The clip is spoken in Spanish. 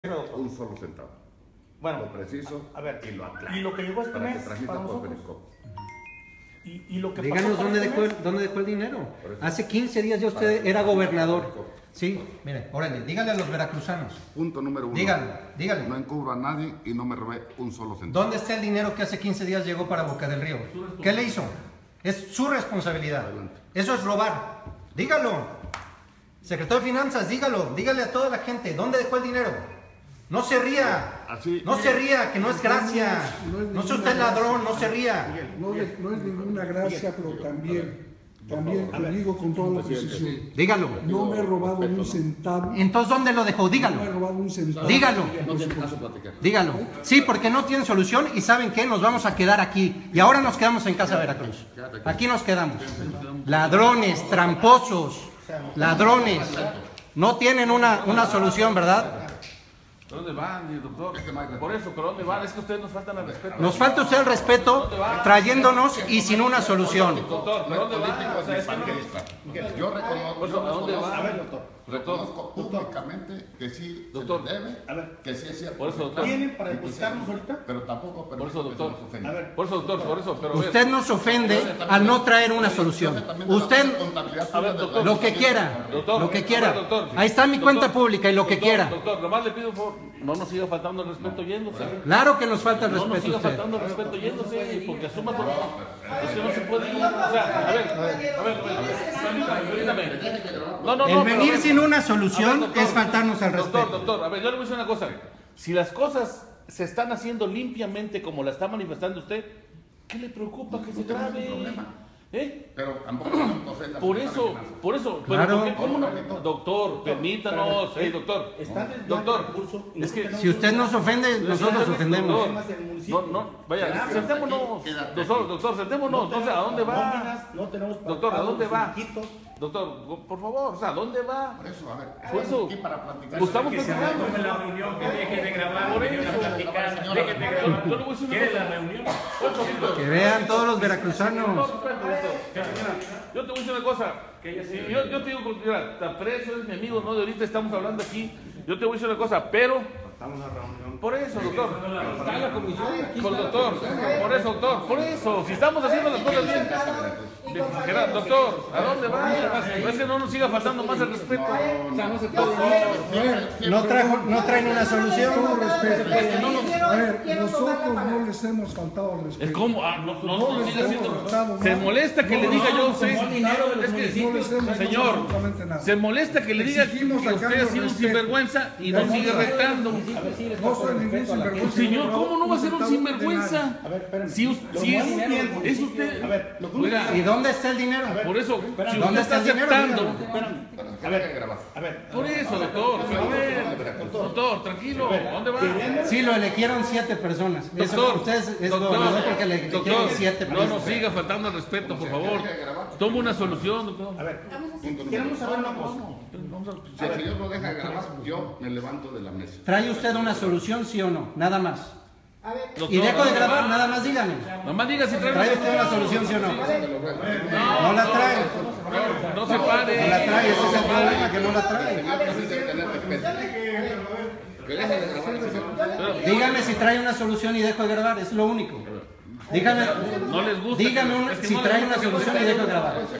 un solo centavo. Bueno, lo preciso a ver, y lo aclaro. y lo que llegó este para mes que transmita para por nosotros. Periscope. Y lo que Díganos pasó dónde para dejó, este mes, dónde dejó el dinero. Por eso. Hace 15 días ya usted era gobernador. Sí, mire, órale, dígale a los veracruzanos. Punto número 1. Dígale. No encubro a nadie y no me robé un solo centavo. ¿Dónde está el dinero que hace 15 días llegó para Boca del Río? ¿Qué le hizo? Es su responsabilidad. Adelante. Eso es robar. Dígalo. Secretario de Finanzas, dígale a toda la gente, ¿dónde dejó el dinero? No se ría. Así. No se ría, que no es gracia. No sea usted ladrón, no se ría. No es ninguna gracia, pero también lo digo con toda la precisión. Dígalo. No me he robado un centavo. Entonces, ¿dónde lo dejó? No me he Dígalo. robado un centavo. Dígalo. No tiene caso platicar. Dígalo. Sí, porque no tienen solución y ¿saben qué? Nos vamos a quedar aquí. Y ahora nos quedamos en Casa Veracruz. Aquí nos quedamos. Ladrones, tramposos, ladrones. No tienen una solución, ¿verdad? ¿Dónde van, doctor? Por eso, ¿pero dónde van? Es que ustedes nos faltan al respeto. Nos falta usted el respeto trayéndonos y sin una solución. Doctor, ¿pero dónde van? O sea, es que no... Yo reconozco, Por eso, ¿a dónde va? A ver, doctor. reconozco públicamente que sí Doctor. se les debe, A ver. que sí es cierto. Por eso, doctor. ¿Tienen para depositarnos ahorita? Pero tampoco Por eso, doctor. A ver, Por eso, doctor, por eso. Pero a ver, Usted nos ofende al no traer una solución. Usted A ver, doctor. lo que quiera, Doctor, lo que a quiera. ver, doctor. Ahí está mi cuenta Doctor, pública y lo que doctor, quiera. Doctor, nomás le pido por favor, no nos siga faltando el respeto yéndose. Claro que nos falta el No nos respeto a siga usted. faltando el respeto yéndose, porque asuma todo. Es que no se puede ir. O sea, a ver. Permítame. No, El venir pero- sin una A ver, solución doctor, es faltarnos al respeto. Doctor, a ver, yo le voy a decir una cosa. Si las cosas se están haciendo limpiamente como la está manifestando usted, ¿qué le preocupa que se tenemos grabe? ningún problema. ¿Eh? Pero tampoco nos ofenda. Por eso, pero Claro. ¿por qué? ¿Cómo no? Doctor, permítanos, doctor. están desviando Doctor, recursos y es que tenemos Si usted nos ofende, nosotros ofendemos. No, vaya, sentémonos. Doctor, sentémonos. No sé, ¿a dónde va? nóminas, no tenemos para Doctor, ¿a pago dónde de va? finiquitos. Doctor, por favor, o sea, ¿a dónde va? Por eso, a ver, Por eso. aquí para platicar. Pues estamos Que se platicando. reúne la reunión, que dejen de grabar, Por que vengan a eso. platicar, dejen de Yo grabar. le voy a decir una ¿Quieres cosa. la reunión? Que vean todos los veracruzanos. Yo te voy a decir una cosa. Yo te digo, mira, te aprecio, eres mi amigo, no de ahorita estamos hablando aquí. Yo te voy a decir una cosa, pero. Por eso, doctor. Está la comisión. Por doctor. Por eso, doctor. Por eso. Si estamos haciendo las cosas bien. Doctor, ¿a dónde va? No es que no nos siga faltando más el respeto. O sea, no se puede. No traen una solución. Todo respeto. A ver, nosotros no les hemos faltado al Es respeto. como, no siga haciendo. Se molesta que le diga yo a usted. Es que, No les hemos señor, absolutamente nada. se molesta que le diga que Exigimos a usted ha cambio sido un respeto. sinvergüenza y nos sigue retando. No soy ningún sinvergüenza. Señor, ¿cómo no va a ser un centavo de sinvergüenza? nadie. A ver, espérame. Si es usted. A ver, lo que Oiga, ¿Y dónde está el dinero? por eso, si usted ¿dónde está está el dinero? aceptando. A ver, Por eso, doctor. A ver, doctor, tranquilo. ¿Dónde va? Sí, lo eligieron 7 personas. Eso, Doctor, usted es gobernador porque le doctor, eligieron 7 no nos siga faltando el respeto, por favor. Toma una solución, doctor. a ver, queremos saber una cosa. Si el señor lo deja grabar, yo me levanto de la mesa. ¿Trae usted una solución, sí o no? Nada más. Doctor, Y dejo de grabar, nada más dígame. Nomás diga si trae ¿Trae usted una solución, sí o no? No la trae. No se No la pare. trae, ese es el problema, que no la trae. Señor, necesita tener respeto. Que deje de grabar, señor. Dígame si trae una solución y dejo de grabar, es lo único. Dígame, No les gusta. dígame Es que si no les trae gusta una que solución y esté- dejo de grabar.